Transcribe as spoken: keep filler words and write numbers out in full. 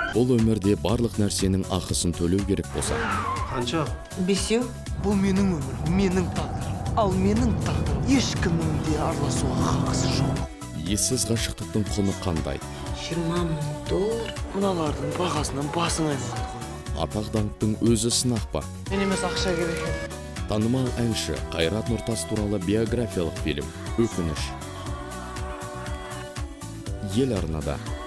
Бұл өмірде барлық нәрсенің ақысын төлеу керек болса. Қанша? Бесеу. Бұл менің өмірім, менің тағдырым. Ал менің тағдырым ешкімнің де араласуға хақысы жоқ. Ессіз ғашықтықтың құны қандай? жиырма мың доллар. Мыналардың бағасынан басың айналады ғой. Атақ даңқтың өзі сынақ па? Мен емес ақша керек. Танымал әнші Қайрат Нұртас туралы биографиялық фильм «Өкініш». Ел арнада.